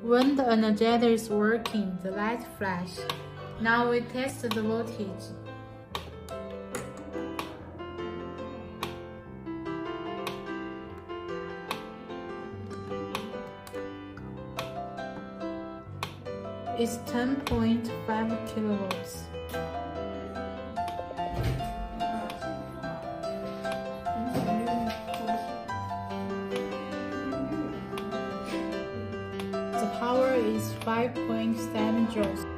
When the Energizer is working, the light flash. Now we test the voltage. It's 10.5 kilovolts. The power is 5.7 joules.